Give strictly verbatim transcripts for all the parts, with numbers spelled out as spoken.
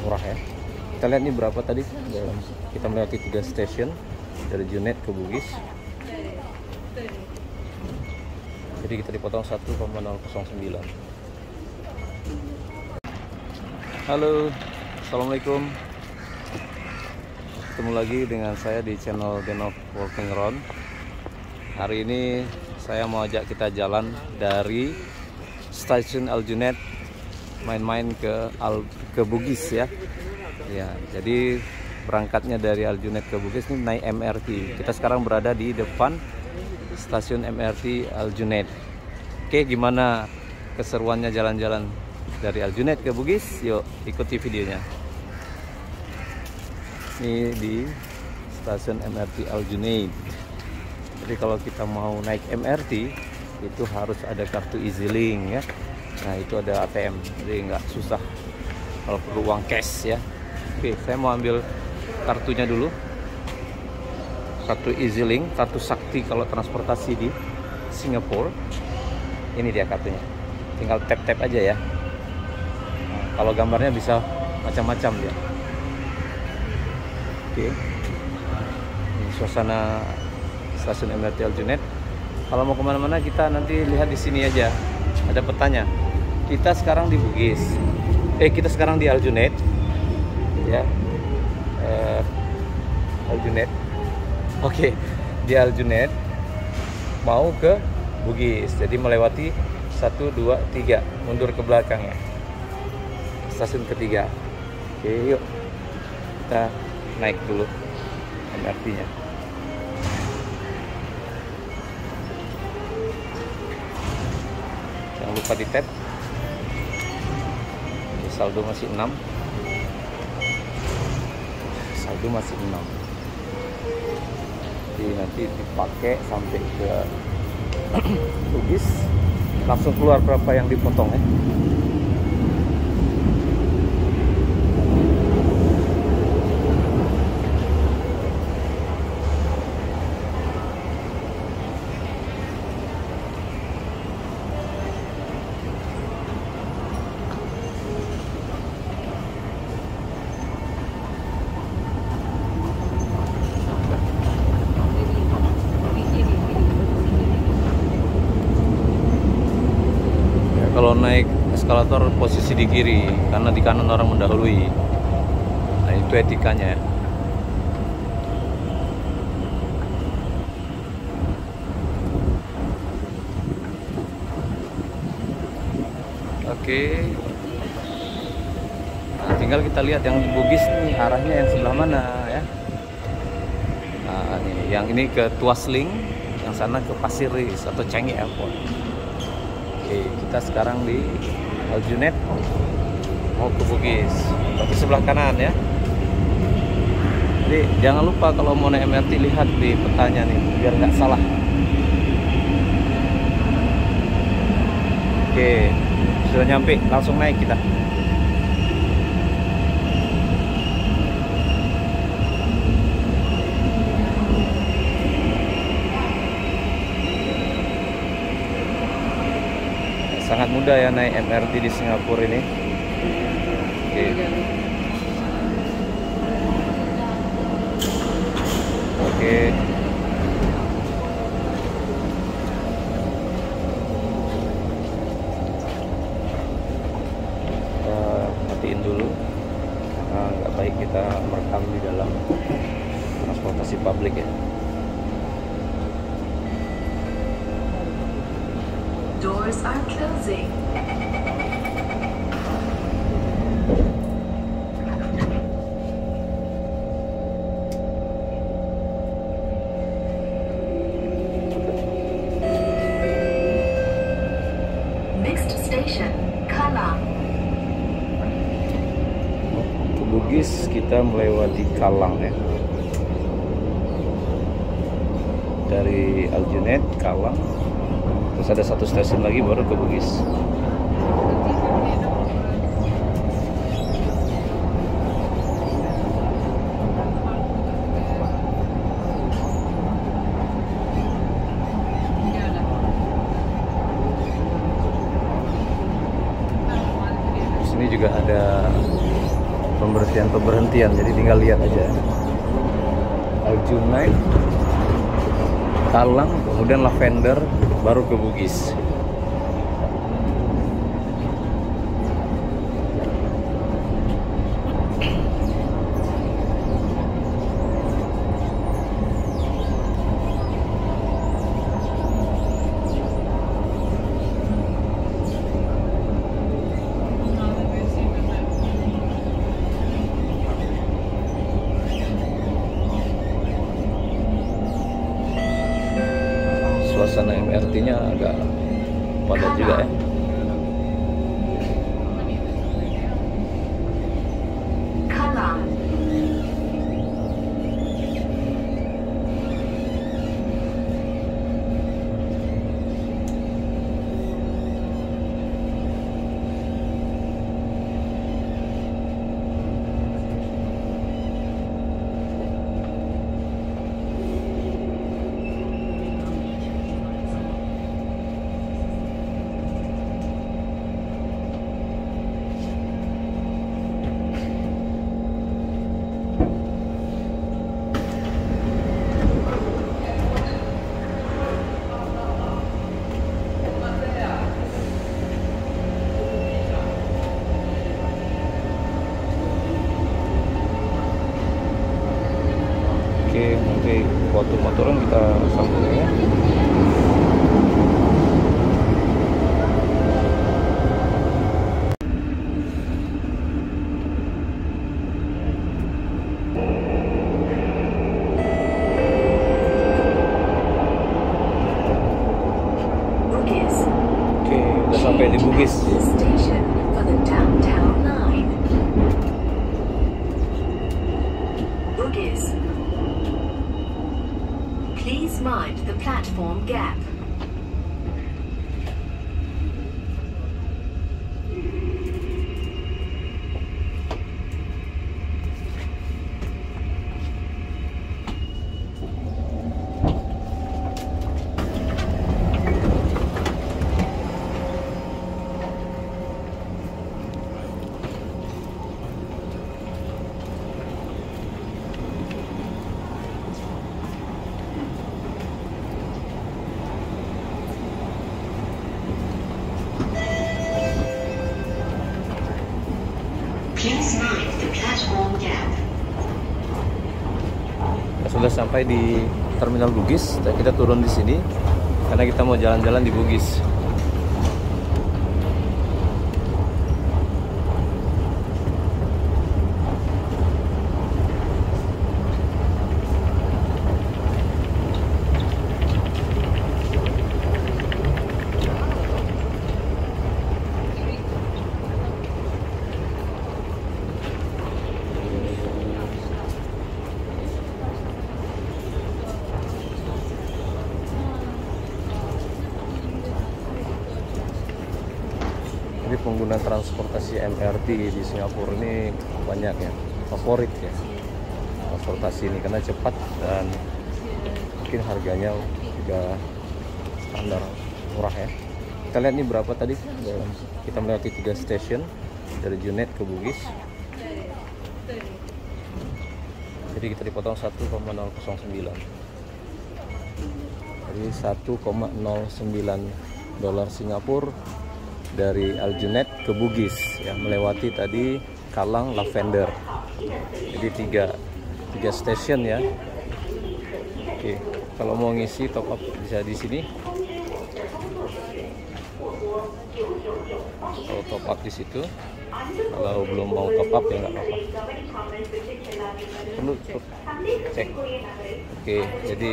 murah ya. Kita lihat nih berapa tadi. Kita melewati tiga stasiun dari Junet ke Bugis. Jadi kita dipotong satu koma nol nol sembilan. Halo, assalamualaikum. Ketemu lagi dengan saya di channel Denov Walking Around. Hari ini saya mau ajak kita jalan dari stasiun Aljunet main-main ke Al ke Bugis ya. Ya, jadi berangkatnya dari Aljunet ke Bugis ini naik M R T. Kita sekarang berada di depan stasiun M R T Aljunet. Oke, gimana keseruannya jalan-jalan dari Aljunet ke Bugis? Yuk, ikuti videonya. Ini di stasiun M R T Aljunet. Jadi kalau kita mau naik M R T itu harus ada kartu EasyLink ya. Nah, itu ada A T M, jadi nggak susah kalau perlu uang cash ya. Oke, saya mau ambil kartunya dulu. Kartu EasyLink, kartu sakti kalau transportasi di Singapura. Ini dia kartunya. Tinggal tap-tap aja ya. Nah, kalau gambarnya bisa macam-macam dia. Oke. Ini suasana stasiun M R T Aljunet. Kalau mau kemana-mana kita nanti lihat di sini aja. Ada petanya. Kita sekarang di Bugis. Eh, kita sekarang di Aljunet. Ya. Eh, Aljunet. Oke, di Aljunet mau ke Bugis. Jadi melewati satu, dua, tiga, mundur ke belakang ya. Stasiun ketiga. Oke, yuk. Kita naik dulu M R T-nya. Jangan lupa di tap. Oke, saldo masih enam. Saldo masih enam. Jadi nanti dipakai sampai ke Bugis, langsung keluar berapa yang dipotong ya. Kalau naik eskalator posisi di kiri karena di kanan orang mendahului. Nah, itu etikanya. Oke. Nah, tinggal kita lihat yang di Bugis nih arahnya yang sebelah mana ya. Nah, ini yang ini ke Tuas Link, yang sana ke Pasir Ris atau Changi Airport. Oke, kita sekarang di Aljunet mau ke Bugis, tapi sebelah kanan ya. Jadi jangan lupa kalau mau naik M R T lihat di petanya nih, biar nggak salah. Oke, sudah nyampe, langsung naik kita. Sangat mudah ya naik M R T di Singapura ini. Oke. Oke. Kita matiin dulu. Nah, nggak baik kita merekam di dalam transportasi publik ya. Doors are closing. Next station, Kallang. Ke Bugis kita melewati Kallang ya. Dari Aljunet, Kallang. Terus ada satu stasiun lagi baru ke Bugis. Di sini juga ada pemberhentian pemberhentian, jadi tinggal lihat aja. Aljunied, Kalang, kemudian Lavender, baru ke Bugis. Suasana M R T-nya agak padat juga ya. Kalang. Oke, nanti waktu motoran kita sambung ya. Bugis. Oke, udah sampai di Bugis. The station for the downtown line. Bugis. Please mind the platform gap. Please mind the platform gap. Kita sudah sampai di Terminal Bugis dan kita turun di sini karena kita mau jalan-jalan di Bugis. Jadi pengguna transportasi M R T di Singapura ini banyak ya, favorit ya transportasi ini karena cepat dan mungkin harganya juga standar murah ya. Kita lihat nih berapa tadi, kita melewati tiga stasiun dari Aljunied ke Bugis. Jadi kita dipotong satu koma nol nol sembilan. Jadi satu koma nol sembilan dolar Singapura dari Aljunied ke Bugis ya, melewati tadi Kalang, Lavender. Jadi tiga tiga stasiun ya. Oke, kalau mau ngisi top up bisa di sini. Kalau top up di situ, kalau belum mau top up ya nggak apa-apa. Perlu cek. Oke, jadi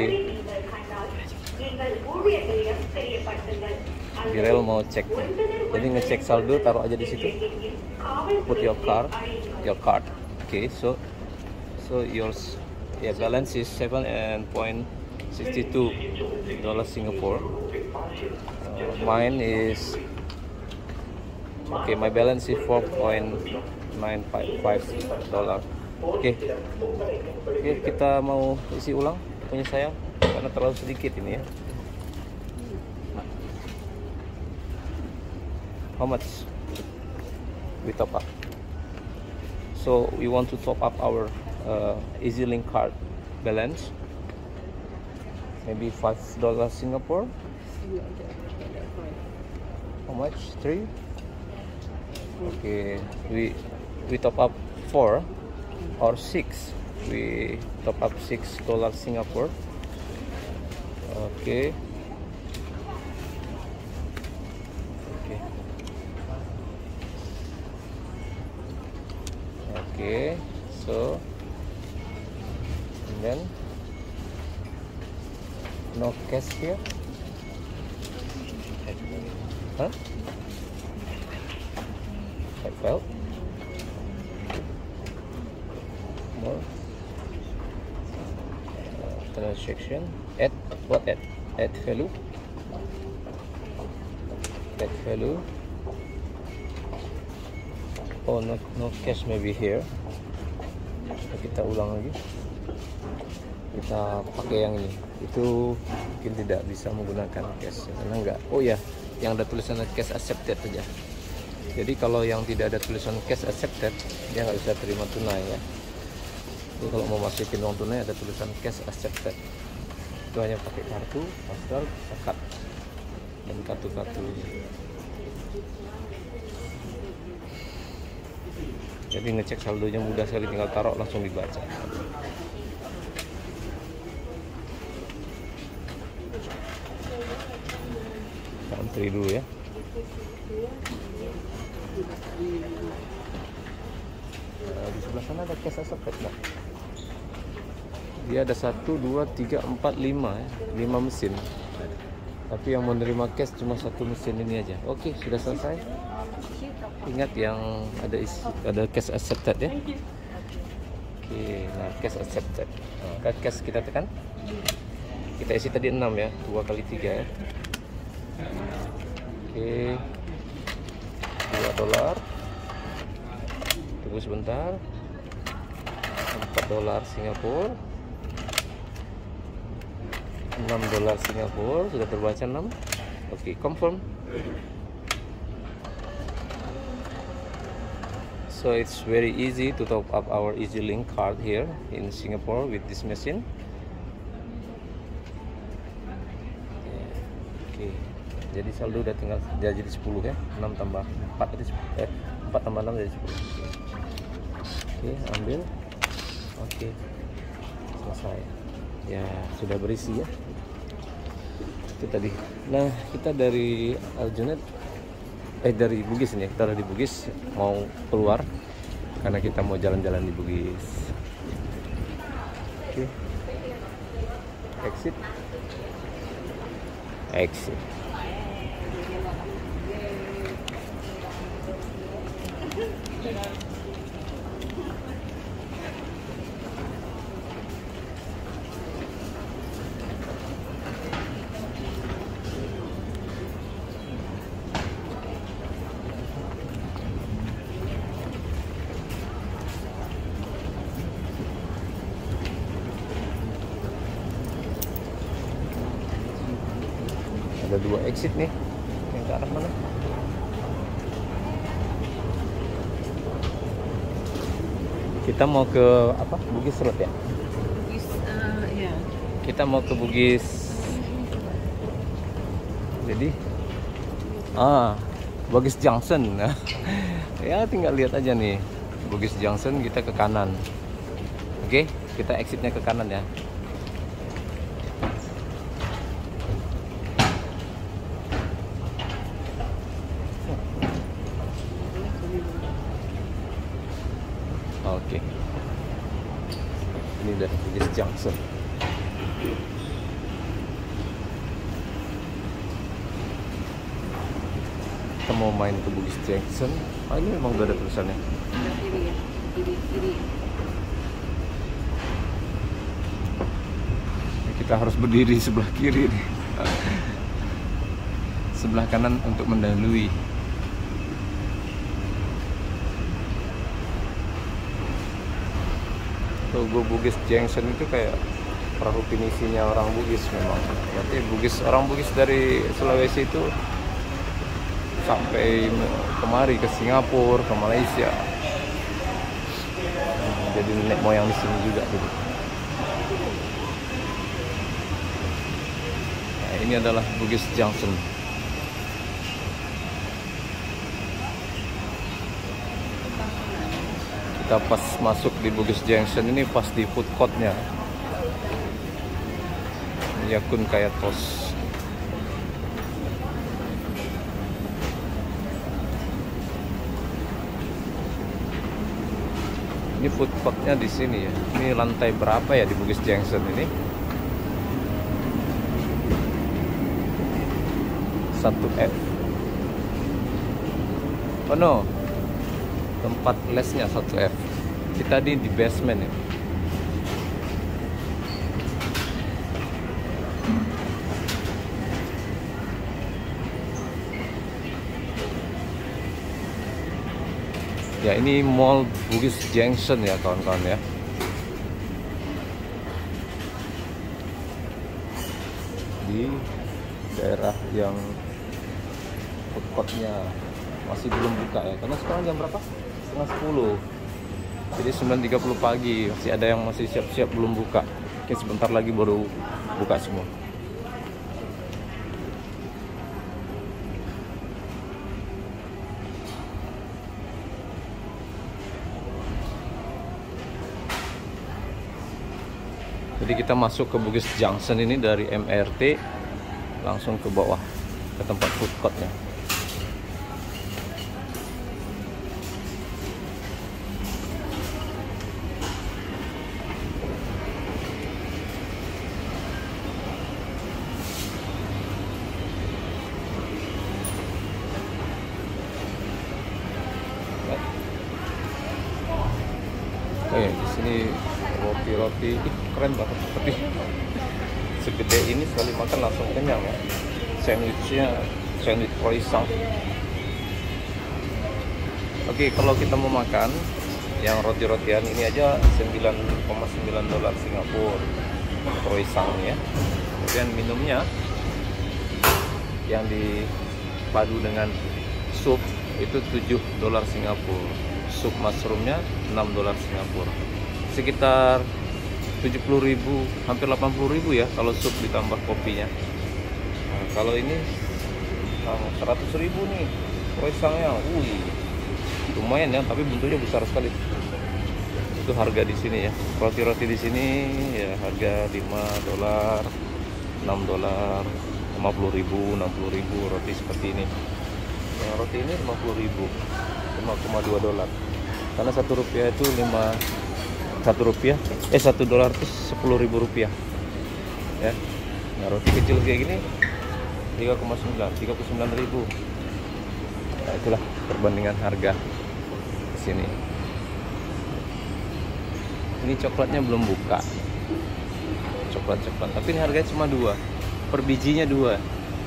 Birel mau cek, jadi ngecek saldo, taruh aja di situ. Put your card, your card. Okay, so so yours, yeah, balance is seven and point sixty two dollars Singapore. Uh, mine is okay. My balance is four point nine five five dollar. Oke, okay. Oke, okay, kita mau isi ulang punya saya karena terlalu sedikit ini ya. How much we top up? So we want to top up our uh, EasyLink card balance. Maybe five dollars Singapore. How much? Three. Okay, we we top up four or six. We top up six dollars Singapore. Okay. Okay. Okay. So, and then no cash here. Huh? I felt more uh, transaction. Add what? Add add value. Add value. Oh, no, no cash maybe here. Kita ulang lagi. Kita pakai yang ini. Itu mungkin tidak bisa menggunakan cash karena enggak. Oh ya, yang ada tulisan cash accepted aja. Jadi kalau yang tidak ada tulisan cash accepted, dia nggak bisa terima tunai ya. Jadi kalau mau masukin uang tunai ada tulisan cash accepted. Itu hanya pakai kartu, master, zakat, dan kartu-kartu. Jadi ngecek saldonya mudah sekali, tinggal taruh langsung dibaca. Antri dulu ya. Nah, di sebelah sana ada cash accepted nggak? Dia ada satu, dua, tiga, empat, lima ya, lima mesin. Tapi yang menerima cash cuma satu mesin ini aja. Oke, sudah selesai. Ingat yang ada isi, ada cash accepted ya. Oke, nah cash accepted. Nah, cash kita tekan. Kita isi tadi enam ya, dua kali tiga ya. Oke, dua dolar. Tunggu sebentar. Empat dolar Singapura. Enam dolar Singapura sudah terbaca enam. Oke, confirm. So it's very easy to top up our EasyLink card here in Singapore with this machine. Oke, jadi saldo udah tinggal jadi sepuluh ya. enam tambah empat jadi sepuluh. Eh, empat tambah enam jadi sepuluh. Oke, ambil. Oke, selesai. Ya, sudah berisi ya. Itu tadi. Nah, kita dari Aljunaid eh dari Bugis ini, kita ada di Bugis mau keluar karena kita mau jalan-jalan di Bugis. Oke. Exit. Exit. Ada dua exit nih, yang ke arah mana? Kita mau ke apa? Bugis Road ya? Bugis, uh, ya. Kita mau ke Bugis. Jadi, ah, Bugis Junction. Ya, tinggal lihat aja nih, Bugis Junction. Kita ke kanan. Oke, kita exitnya ke kanan ya. Oke, ini udah Bugis Junction. Kita mau main ke Bugis Junction. Ah, ini memang udah ada tulisannya. Kiri ya, kiri, kiri. Kita harus berdiri sebelah kiri nih. Sebelah kanan untuk mendahului. Tugu Bugis Junction itu kayak perahu pinisinya orang Bugis memang. Berarti Bugis, orang Bugis dari Sulawesi itu sampai kemari ke Singapura, ke Malaysia. jadi nenek moyang di sini juga dulu. Nah, ini adalah Bugis Junction. Kita pas masuk di Bugis Junction ini pas di food courtnya Yakun Kaya Tos. Ini food courtnya di sini ya. Ini lantai berapa ya di Bugis Junction ini? satu F. Oh no, tempat lesnya satu F. Kita di di basement ya. Ya ini Mall Bugis Junction ya kawan-kawan ya. Di daerah yang food courtnya masih belum buka ya. Karena sekarang jam berapa? Setengah sepuluh. Jadi sembilan tiga puluh pagi. Masih ada yang masih siap-siap belum buka. Mungkin sebentar lagi baru buka semua. Jadi kita masuk ke Bugis Junction ini dari M R T langsung ke bawah ke tempat food courtnya. Oke, di sini roti-roti keren banget, tapi segede ini sekali makan langsung kenyang ya. Sandwichnya sandwich croissant. Oke, kalau kita mau makan yang roti-rotian ini aja sembilan koma sembilan dolar Singapura croissant ya. Kemudian minumnya yang dipadu dengan sup itu tujuh dolar Singapura. Sup mushroomnya enam dolar Singapura. Sekitar tujuh puluh ribu, hampir delapan puluh ribu ya kalau sup ditambah kopinya. Nah, kalau ini nah, seratus ribu nih croissantnya. Wih, lumayan ya, tapi bentuknya besar sekali. Itu harga di sini ya. Roti-roti di sini ya harga lima dolar, enam dolar, lima puluh ribu, enam puluh ribu roti seperti ini. Yang roti ini lima puluh ribu, lima koma dua dolar. Karena satu rupiah itu lima satu rupiah eh satu dolar itu sepuluh ribu rupiah ya. Nah, roti kecil kayak gini tiga koma sembilan, tiga puluh sembilan ribu. Nah, itulah perbandingan harga di sini. Ini coklatnya belum buka, coklat-coklat, tapi ini harganya cuma dua per bijinya, dua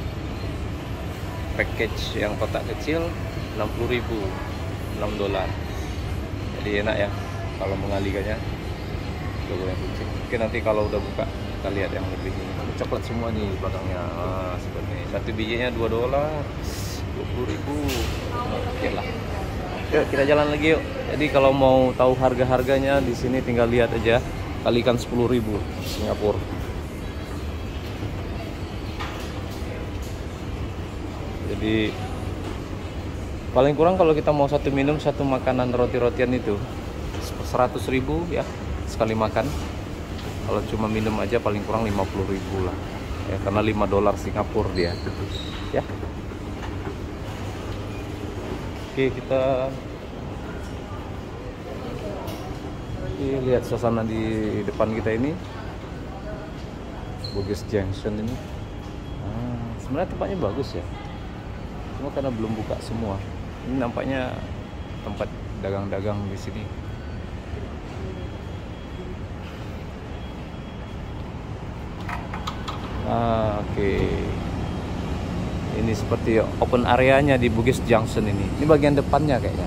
package yang kotak kecil enam puluh ribu, enam dolar. Jadi enak ya kalau mengalikannya. Logo yang kucing. Oke, nanti kalau udah buka kita lihat yang lebih ini. Coklat semua nih belakangnya. Ah, seperti ini. Satu bijinya dua dolar, dua puluh ribu. Oke lah. Yuk kita jalan lagi yuk. Jadi kalau mau tahu harga-harganya di sini tinggal lihat aja. Kalikan sepuluh ribu Singapura. Jadi paling kurang kalau kita mau satu minum satu makanan roti-rotian itu seratus ribu ya sekali makan. Kalau cuma minum aja paling kurang lima puluh ribu lah ya, karena lima dolar Singapura dia ya. Oke, kita Oke, lihat suasana di depan kita ini Bugis Junction ini. Nah, sebenarnya tempatnya bagus ya, cuma karena belum buka semua. Ini nampaknya tempat dagang-dagang di sini. Ah, oke. Okay. Ini seperti open areanya di Bugis Junction ini. Ini bagian depannya kayaknya.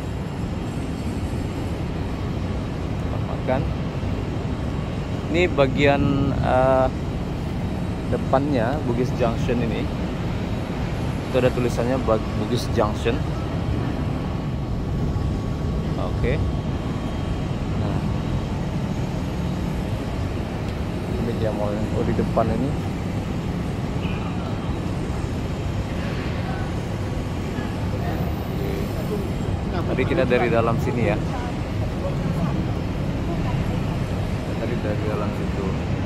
Makan. Ini bagian uh, depannya Bugis Junction ini. Itu ada tulisannya Bugis Junction. Oke. Okay. Nah, Ya mau oh, di depan ini. Tadi kita dari dalam sini ya. Tadi dari dalam situ.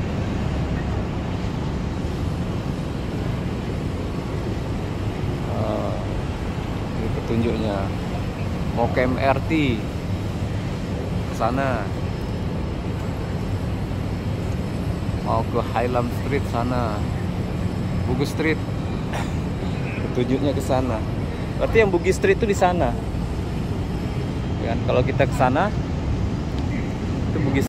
Uh, ini petunjuknya. Mau ke M R T ke sana. Mau ke Highland Street sana. Bugis Street. Petunjuknya ke sana. Berarti yang Bugis Street itu di sana. Kan kalau kita ke sana itu Bugis